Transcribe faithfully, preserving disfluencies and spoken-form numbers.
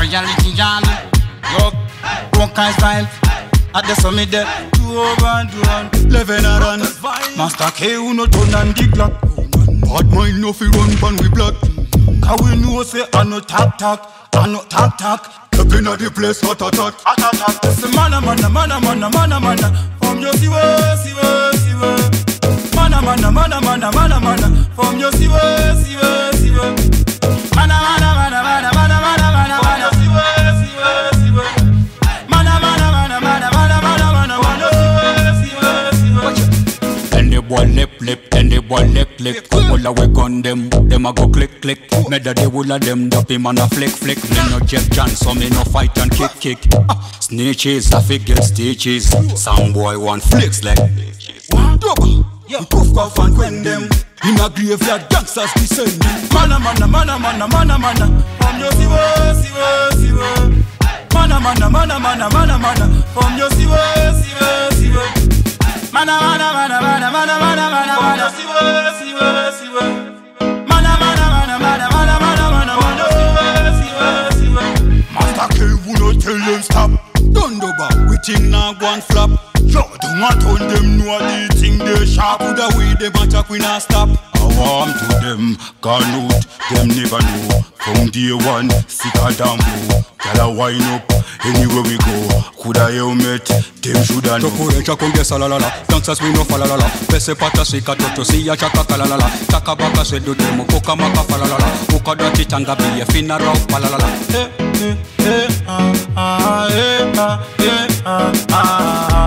royalty John. Yo, one kind vibe. At the summit there, two over and two on. Living around. Master K who no turn and dig lock. Bad mind no fi run pan we blood. Cause we know say I no tap tap, I no tap tap. Up inna the place hot attack, hot attack. Say manna manna manna manna manna manna. From your siwe siwe siwe. Manna manna manna manna manna manna. From your siwe siwe siwe. Manna manna manna manna manna manna manna manna. Siwe siwe siwe. Manna manna manna manna manna manna manna manna. Siwe siwe. And the boy lip lip, and the boy lick lick. All the way gun them, them a go click click. Me da the whole of them, dopey man a flick flick. Me no KJonz, so me no fight and kick kick. Ah, snitches, I fi get stitches. Some boy want flicks like double. We puff off and quend them. In a graveyard, gangsters descend. Manna manna manna manna manna manna. From your siwe siwe siwe. Manna manna manna manna manna manna. From your siwe siwe siwe. Manna manna manna manna manna manna manna manna. Siwe siwe siwe. Manna manna manna manna manna manna manna manna. Siwe siwe siwe. Master K who no tell them stop. Don't do back, we think now go and flop. Yo, do not tell them no the thing they sharp. Put away them attack we not stop. I warm to them, gone out, them never know. From day one, sicker than blue. Tell a wine up, anywhere we go. Coulda you met, them shoulda know. Toko rencha konge salalala, dancers we no falalala. Pese pata sika toto, siya chaka kalalala. Chaka baka sedo demo, koka maka falalala. Uka dati tanga biye, fina rao palalala. Eh, eh, eh, ah, ah, eh, ah, eh, ah, ah.